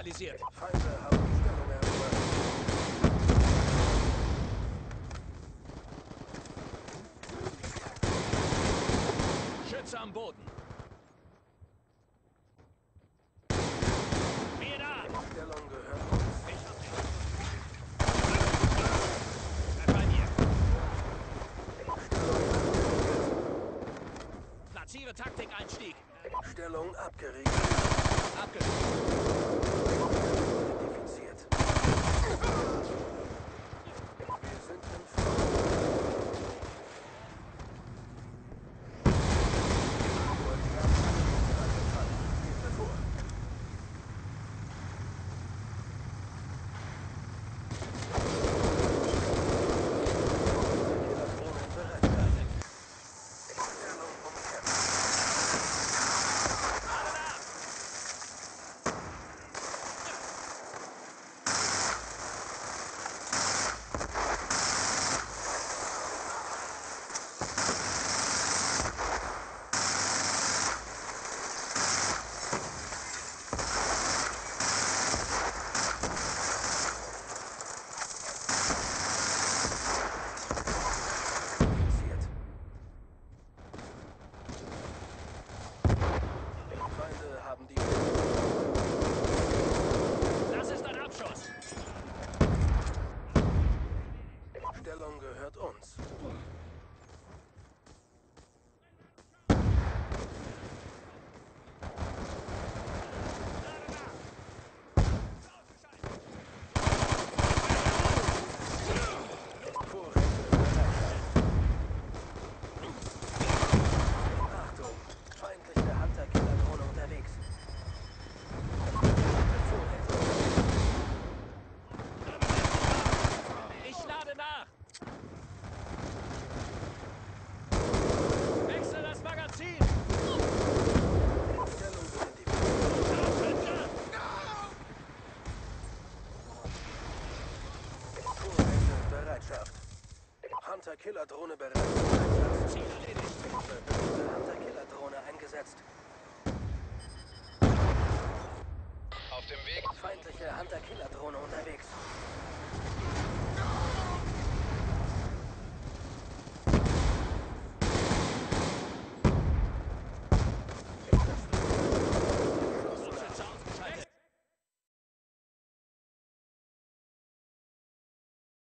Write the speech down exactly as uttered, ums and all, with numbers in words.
neutralisiert. Feinde haben die Stellung erobert. Schütze am Boden. Wehe da! Die Stellung gehört uns. Ich hab dich. Bleib bei mir. Platziere Taktikeinstieg. Stellung abgeriegelt. Abgeschlossen. Identifiziert. Wir sind im Front. Geht vor. Drohne in Bereitschaft. Stellung umkämpft. Alle da! Fixiert. Feinde haben die Das ist ein Abschuss. Stellung gehört uns. Vorräte in Bereitschaft. Achtung, feindliche Hunter-Killer-Drohne unterwegs. Vorräte. Ich lade nach. Wechsle das Magazin. Stellung identifiziert. Vorräte in Bereitschaft. Hunter-Killer-Drohne bereit zum Einsatz. Ziel erledigt. Verbündete Hunter-Killer-Drohne eingesetzt. Auf dem Weg. Feindliche Hunter-Killer-Drohne unterwegs.